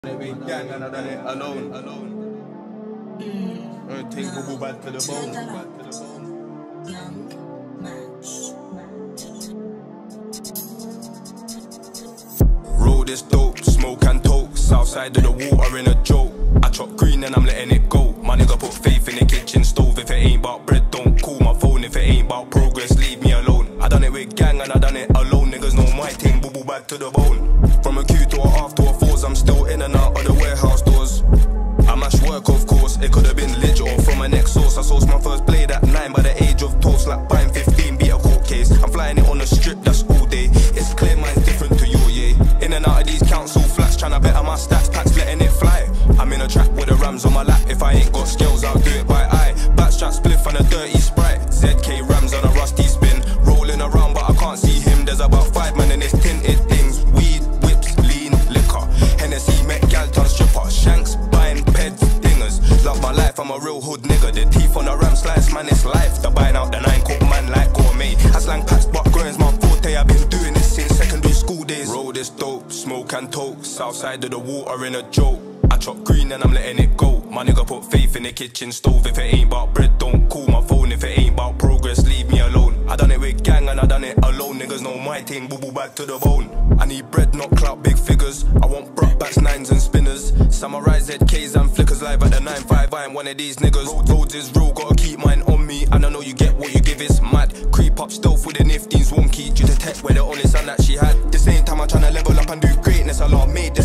Every gang and I done it alone. Take boo bad to the bone. Young Match. Roll this dope, smoke and toke. Southside of the water in a joke. I chop green and I'm letting it go. My nigga put faith in the kitchen stove. If it ain't about bread, don't call my phone. If it ain't about progress, leave me alone. I done it with gang and I done it alone. Niggas know my thing, boo bad to the bone. From a Q to a half to a fours, I'm still in and out of the warehouse doors. I mash work, of course, it could have been legit or from my next source. I sourced my first blade at 9 by the age of toast. Like buying 15, beat a court case. I'm flying it on the strip, that's all day. It's clear mine's different to your yeah. In and out of these council flats, trying to better my stats, packs letting it fly. I'm in a trap with the rams on my lap. If I ain't got skills, I'll do it by eye. Backstrap spliff and a dirty Sprite. ZK rams on a rusty spin. Rolling around but I can't see him. There's about 5 men in this tinted things. Weed, whips, lean, liquor. Hennessy, Met, Galton, stripper. Shanks, buying peds, dingers. Love my life, I'm a real hood nigga. The teeth on the ram slice, man, it's life. The buying out the 9 coat man like gourmet. I slang packs, but growing's my forte. I've been doing this since secondary school days. Roll this dope, smoke and toke. Southside of the water in a joke. I chop green and I'm letting it go. My nigga put faith in the kitchen stove. If it ain't about bread, don't call my phone. If it ain't about progress, leave me alone. I done it with gang and I done it alone. Niggas know my thing, boo bad to the bone. I need bread, not clout, big figures. I want bruck backs, 9s and spinners. Samurai ZKs and flickers live at the 9-5. I ain't one of these niggas. Roads is real, gotta keep mine on me. And I know you get what you give, it's mad. Creep up stealth with the nifties, wonky. Due to tech where the only son that she had. The same time I'm trying to level up and do greatness. A lot made